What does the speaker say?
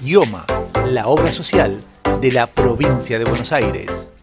IOMA, la obra social de la provincia de Buenos Aires.